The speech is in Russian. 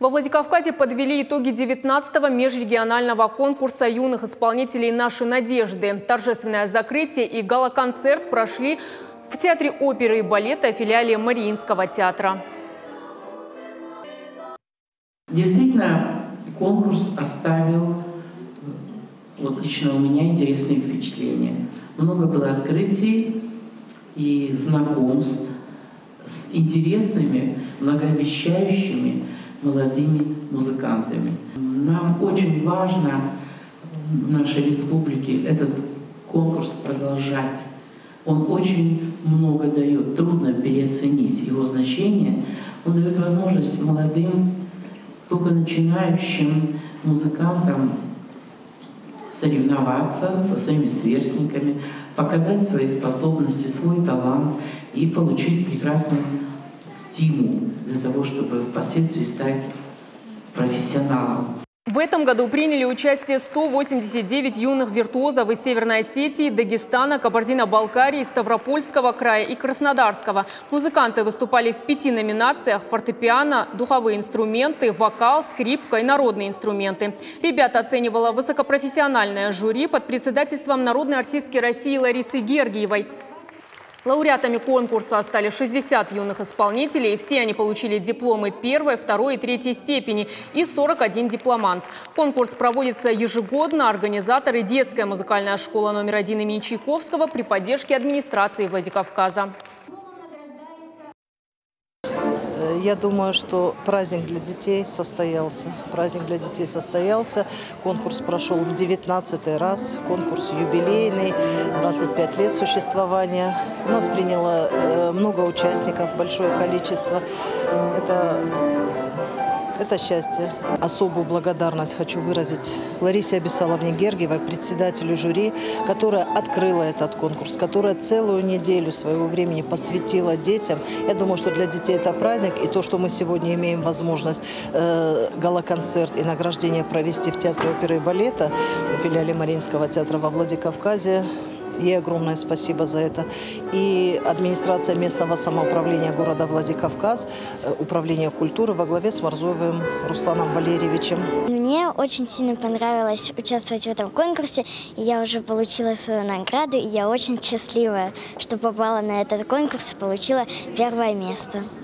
Во Владикавказе подвели итоги 19-го межрегионального конкурса юных исполнителей «Наши надежды». Торжественное закрытие и гала-концерт прошли в Театре оперы и балета, филиале Мариинского театра. Действительно, конкурс оставил лично у меня интересные впечатления. Много было открытий и знакомств с интересными, многообещающими молодыми музыкантами. Нам очень важно в нашей республике этот конкурс продолжать. Он очень много дает, трудно переоценить его значение. Он дает возможность молодым, только начинающим музыкантам соревноваться со своими сверстниками, показать свои способности, свой талант и получить прекрасный стимул для того, чтобы впоследствии стать профессионалом. В этом году приняли участие 189 юных виртуозов из Северной Осетии, Дагестана, Кабардино-Балкарии, Ставропольского края и Краснодарского. Музыканты выступали в 5 номинациях: фортепиано, духовые инструменты, вокал, скрипка и народные инструменты. Ребята оценивало высокопрофессиональное жюри под председательством народной артистки России Ларисы Гергиевой. Лауреатами конкурса стали 60 юных исполнителей. Все они получили дипломы 1, 2 и 3 степени и 41 дипломант. Конкурс проводится ежегодно. Организаторы – детская музыкальная школа номер 1 имени Чайковского при поддержке администрации Владикавказа. Я думаю, что праздник для детей состоялся. Конкурс прошел в 19-й раз. Конкурс юбилейный, 25 лет существования. У нас приняло много участников, большое количество. Это счастье. Особую благодарность хочу выразить Ларисе Абисаловне Гергиевой, председателю жюри, которая открыла этот конкурс, которая целую неделю своего времени посвятила детям. Я думаю, что для детей это праздник. И то, что мы сегодня имеем возможность гала-концерт и награждение провести в Театре оперы и балета, в филиале Мариинского театра во Владикавказе. Ей огромное спасибо за это. И администрация местного самоуправления города Владикавказ, управление культуры во главе с Морзоевым Русланом Валерьевичем. Мне очень сильно понравилось участвовать в этом конкурсе. Я уже получила свою награду, и я очень счастливая, что попала на этот конкурс и получила 1 место.